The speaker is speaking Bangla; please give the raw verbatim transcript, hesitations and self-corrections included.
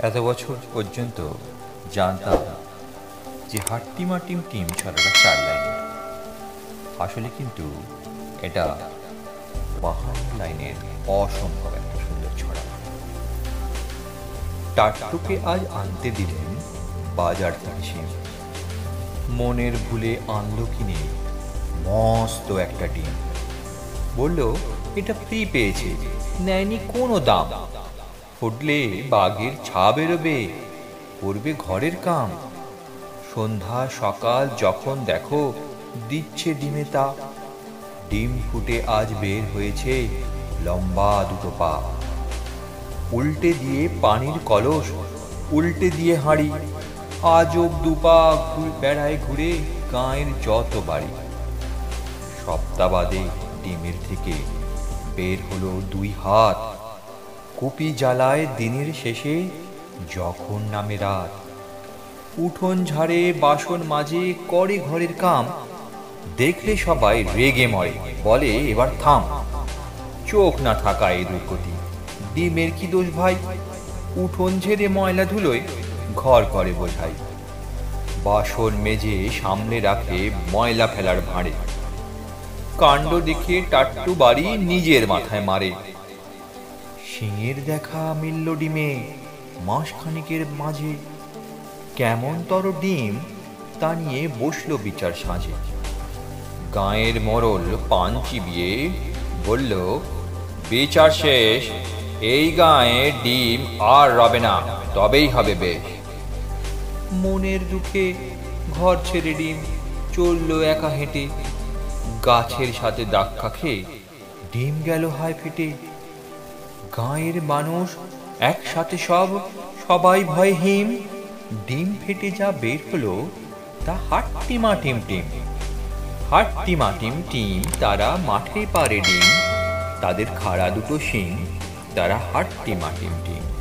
এত বছর পর্যন্ত জানতাম যে হাট্টিমা টিম টিম ছড়াটা চার লাইনের, আসলে কিন্তু এটা পাহাড় লাইনের অসম্ভব একটা সুন্দর ছড়া। টাট্টুকে আজ আনতে দিলেন বাজার থেকে সে, মনের ভুলে আনলো কিনে মস্ত একটা ডিম। বলল এটা ফ্রি পেয়েছে, নেয়নি কোনো দাম। ফুটলে বাঘের ছা বেরোবে, করবে ঘরের কাম। সন্ধ্যা সকাল যখন দেখো দিচ্ছে ডিমে তা। ডিম ফুটে আজ বের হয়েছে লম্বা দুটো পা। উল্টে দিয়ে পানির কলস, উল্টে দিয়ে হাঁড়ি, আজব দুপা বেড়ায় ঘুরে গাঁয়ের যত বাড়ি। সপ্তাহ বাদে ডিমের থেকে বের হলো দুই হাত, কুপি জ্বালায় দিনের শেষে যখন নামে রাত। উঠোন ঝাড়ে বাসন মাজে করে ঘরের কাম, দেখলে সবাই রেগে মরে বলে এবার থাম। চোখ না থাকা এই দুর্গতি, ডিমের কি দোষ ভাই? উঠোন ঝেড়ে ময়লা ধুলোয় ঘর করে বোঝাই। বাসন মেজে সামনে রাখে ময়লা ফেলার ভাঁড়ে। কাণ্ড দেখে টাট্টু বাড়ি নিজের মাথায় মারে। সিংহের দেখা মিলল ডিমে মাস খানিকের মাঝে, কেমন তর ডিম তা নিয়ে বসলো বিচার সাঁঝে। গাঁয়ের মোড়ল পান চিবিয়ে বলল বিচার শেষ, এই গাঁয়ে ডিম আর রবে না, তবেই হবে বেশ। মনের দুঃখে ঘর ছেড়ে ডিম চললো একা হেঁটে, গাছের সাথে ধাক্কা খেয়ে ডিম গেল হায় ফেটে। গাঁয়ের মানুষ একসাথে সব, সবাই ভয় হিম। ডিম ফেটে যা বের হলো তা হাট্টিমা টিম টিম। হাট্টিমা টিম টিম তারা মাঠে পারে ডিম, তাদের খাড়া দুটো শিং, তারা হাট্টিমা টিম টিম।